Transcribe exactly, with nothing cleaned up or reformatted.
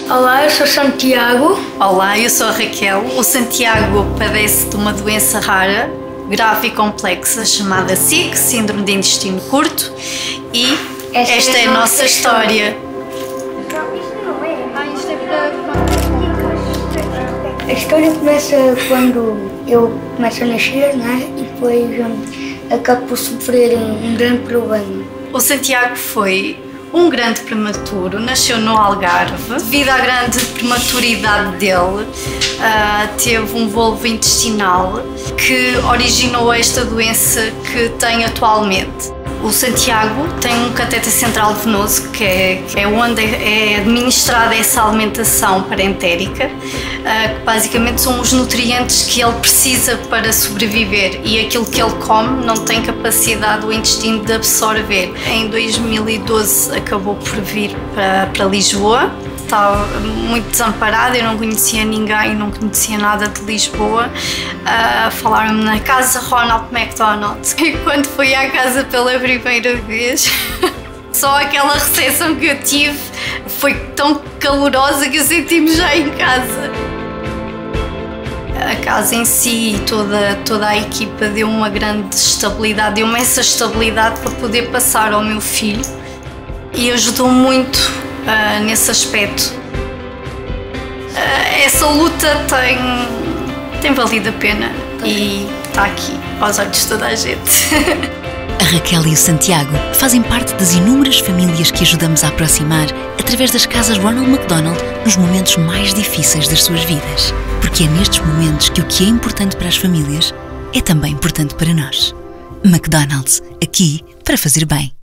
Olá, eu sou Santiago. Olá, eu sou a Raquel. O Santiago padece de uma doença rara, grave e complexa, chamada S I C, Síndrome de Intestino Curto, e esta, esta é a nossa história. A história começa quando eu começo a nascer, né? E depois um, acabo por sofrer um, um grande problema. O Santiago foi um grande prematuro, nasceu no Algarve. Devido à grande prematuridade dele, uh, teve um volvo intestinal que originou esta doença que tem atualmente. O Santiago tem um cateter central venoso, que é, que é onde é administrada essa alimentação parentérica, uh, que basicamente são os nutrientes que ele precisa para sobreviver, e aquilo que ele come não tem capacidade do intestino de absorver. Em dois mil e doze acabou por vir para, para Lisboa. Estava muito desamparada, eu não conhecia ninguém, não conhecia nada de Lisboa. Uh, Falaram-me na casa Ronald McDonald. E quando fui à casa pela primeira vez, só aquela recepção que eu tive foi tão calorosa que eu senti-me já em casa. A casa em si e toda, toda a equipa deu uma grande estabilidade, deu-me essa estabilidade para poder passar ao meu filho, e ajudou muito Uh, nesse aspecto. Uh, essa luta tem, tem valido a pena e está aqui aos olhos de toda a gente. A Raquel e o Santiago fazem parte das inúmeras famílias que ajudamos a aproximar através das casas Ronald McDonald nos momentos mais difíceis das suas vidas. Porque é nestes momentos que o que é importante para as famílias é também importante para nós. McDonald's, aqui para fazer bem.